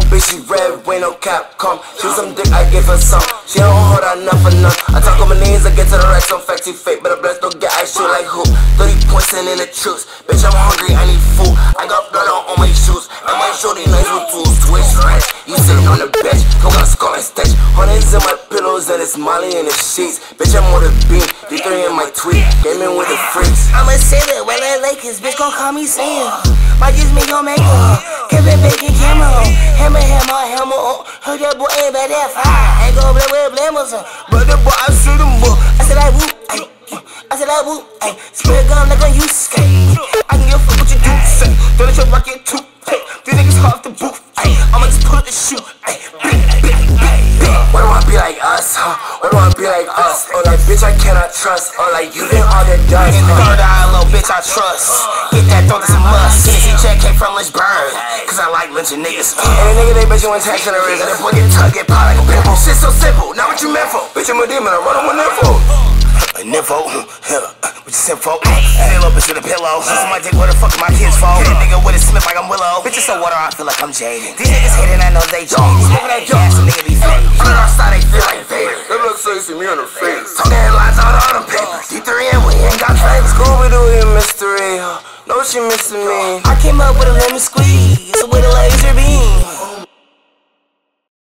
Bitch, she red, ain't no cap, come. Shoot some dick, I give her some. She don't hold out enough for none. I talk on my knees, I get to the right, some factory fake. But the blessed don't get, I shoot like who? 30 points in the truth. Bitch, I'm hungry, I need food. I got blood on my shoes. And my shorty nice with tools. Twitch right, you sitting on the bench. Don't got a scar and stash. Hundreds in my pillows and it's Molly in the sheets. Bitch, I'm on the beat. D3 in my tweet. Came in with the freaks. I'm a sailor, well at Lakers. Bitch gon' call me Sam. Might just make your makeup. Kevin Bacon camera on. Hammer on. Heard that boy ain't bad that fire. Ain't gon' play with blammers on. But the boy, I shoot him, boy. I said I whoop, ay. I said I whoop, ay. Spray a gun like a use skate. I can give a fuck what you do, say. Don't let your rocket too, hey. These niggas hard to boot, ay. I'ma just pull up the shoe, ay. Why do I be like us, huh? Why do I be like us? Oh, like, bitch, I cannot trust. Oh, like, you did all that dust. In the third eye, little bitch, I trust. Get that thought, that's a must. Tennessee check came from Lynchburg. Cause I like lynching niggas. And a nigga, they bet you in tax in the wrist. And that boy get tugged, get popped like a pimple. Shit so simple, not what you meant for. Bitch, I'm a demon, I run on with info. A nympho, with your simfo. Hey, little bitch with a pillow. My dick, where the fuck are my kids for? Hit a nigga with a Smith like I'm Willow. Bitches so water, I feel like I'm jaded. These niggas hating, I know they jaded. Smoking that gas, a nigga be faded. On the outside, they feel like Vader. They look so you see me on the face. Talking headlines out all them papers. D3 and we ain't got favors. Scooby-Doo and mystery. Know she missing me. I came up with a lemon squeeze.